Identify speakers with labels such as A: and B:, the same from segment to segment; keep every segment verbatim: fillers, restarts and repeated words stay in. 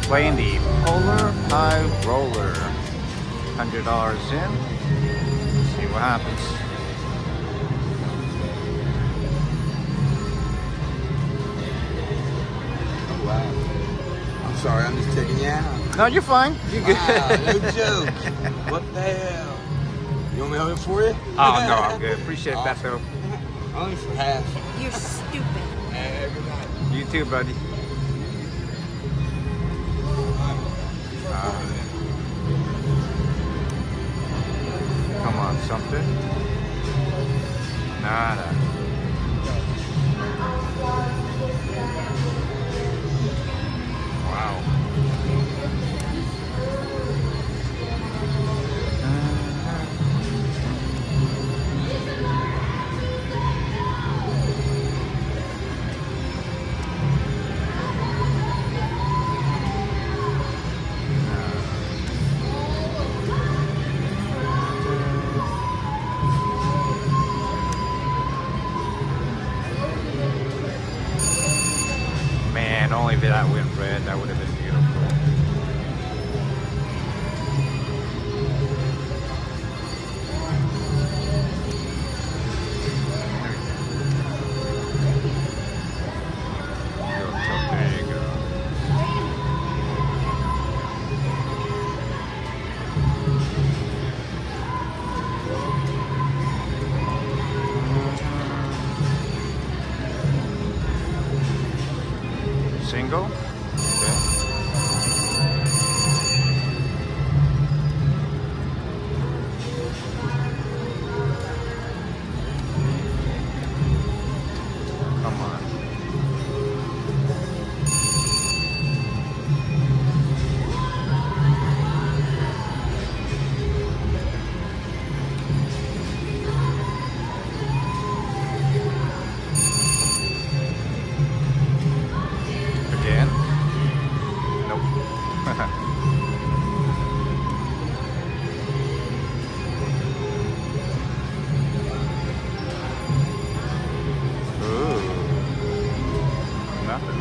A: Playing the Polar High Roller. one hundred dollars in. See what happens.
B: Oh, wow. I'm sorry, I'm just checking you out.
A: No, you're fine. You're good.
B: Wow, no joke. What the hell? You want me to hold it for you?
A: Oh, no, I'm good. Appreciate that, though.
B: Only for half.
C: You're stupid.
B: Hey, good night.
A: You too, buddy. Uh, come on, something. Nada. Wow. Man, only if that went red, that would have been beautiful. There you go. Single. Okay. Come on. Again? Nope. Ooh. Nothing.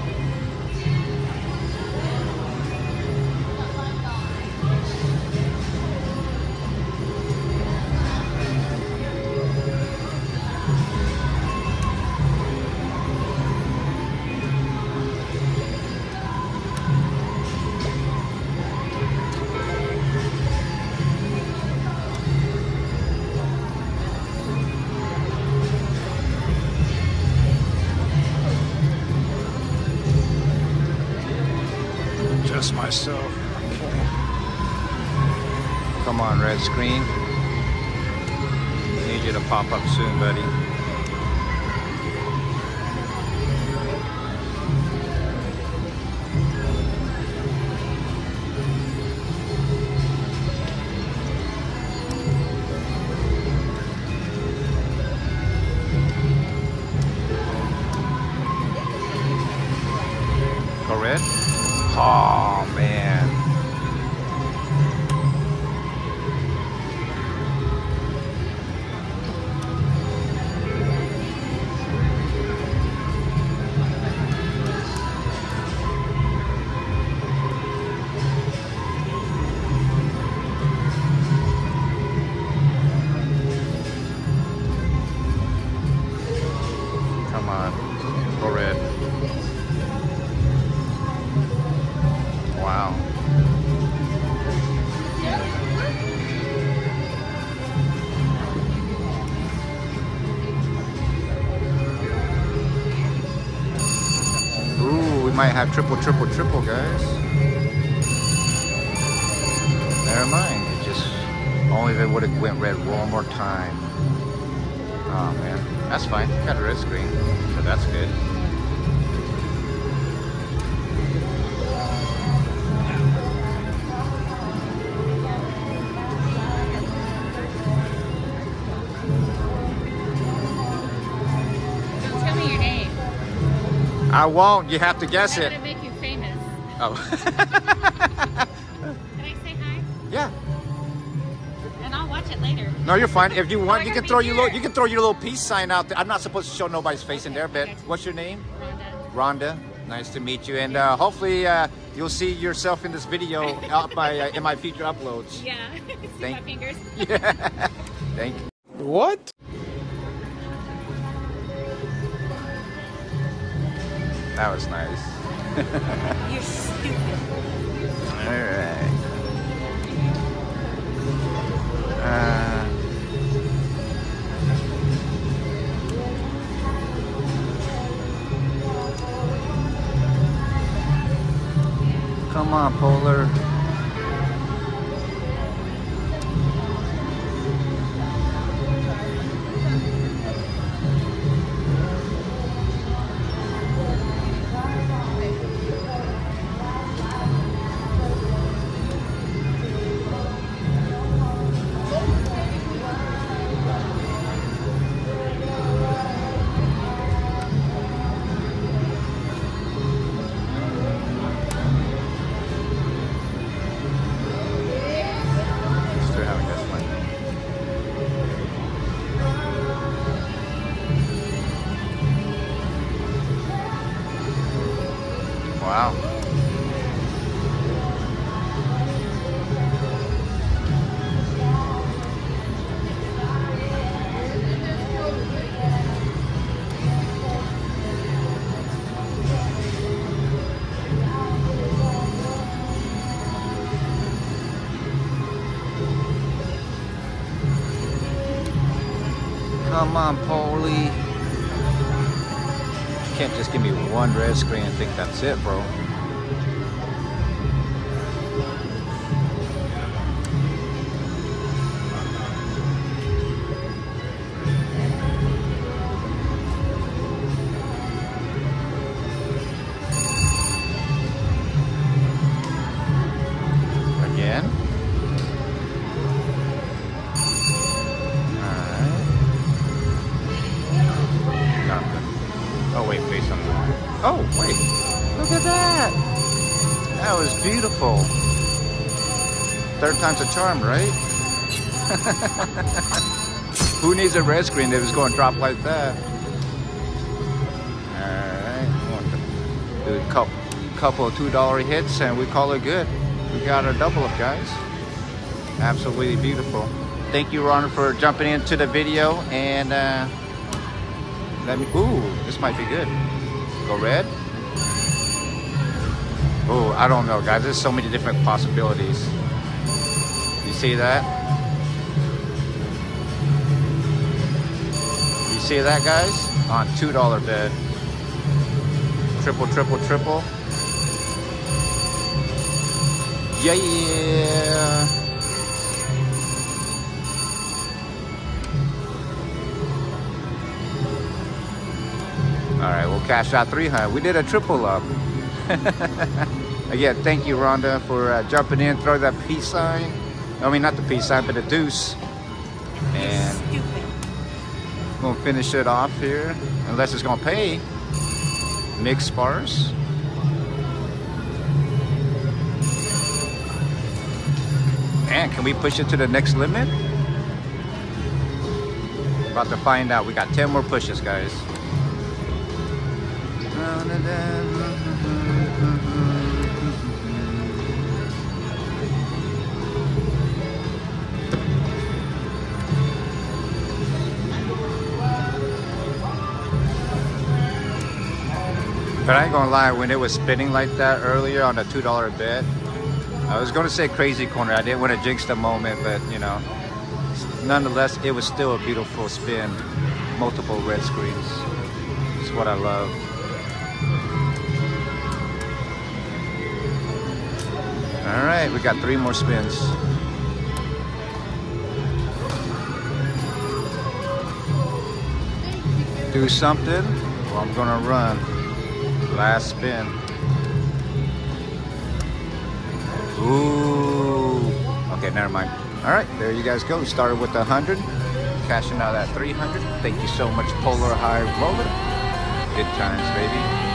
A: Just myself. Okay. Come on, red screen. Need you to pop up soon, buddy. Go red. Oh, man. Come on. Go red. Wow. Ooh, we might have triple, triple, triple, guys. Never mind. It just only if it would have went red one more time. Oh man, that's fine. Got a red screen, so that's good. I won't. You have to guess it.
C: I'm gonna make you famous.
A: Oh.
C: Can I say hi?
A: Yeah.
C: And I'll watch it later.
A: No, you're fine. If you want,
C: Oh,
A: you
C: I
A: can
C: gotta
A: throw
C: be
A: your
C: here.
A: little, you can throw your little peace sign out there. I'm not supposed to show nobody's face in there, but
C: Okay.
A: what's your name?
C: Rhonda.
A: Rhonda. Nice to meet you, and uh, hopefully uh, you'll see yourself in this video out my uh, in my future uploads.
C: Yeah. See
A: Thank-
C: my fingers.
A: Yeah. Thank you.
B: What?
A: That was nice.
C: You're stupid.
A: All right. Uh, come on, Polar. Still having this one. Wow. Come on, Polly. Can't just give me one red screen and think that's it, bro. Again. Oh wait, face on the Oh wait, look at that! That was beautiful. Third time's a charm, right? Who needs a red screen that was going to drop like that? Alright, do a couple, couple of two dollar hits and we call it good. We got our double up, guys. Absolutely beautiful. Thank you, Ron, for jumping into the video and uh, let me, ooh, this might be good. Go red. Oh, I don't know, guys. There's so many different possibilities. You see that? You see that, guys? On two dollar bid. Triple, triple, triple. Yeah. All right, we'll cash out three hundred. We did a triple up. Again, thank you, Rhonda, for uh, jumping in, throw that peace sign. I mean, not the peace sign, but the deuce. And we'll finish it off here, unless it's gonna pay. Mixed spars. And can we push it to the next limit? About to find out. We got ten more pushes, guys. But I ain't gonna lie, when it was spinning like that earlier on the two dollar bet, I was gonna say crazy corner. I didn't want to jinx the moment, but you know, nonetheless, it was still a beautiful spin. Multiple red screens. It's what I love. All right, we got three more spins. Do something, or I'm gonna run. Last spin. Ooh. Okay, never mind. All right, there you guys go. We started with one hundred, cashing out at three hundred. Thank you so much, Polar High Roller. Good times, baby.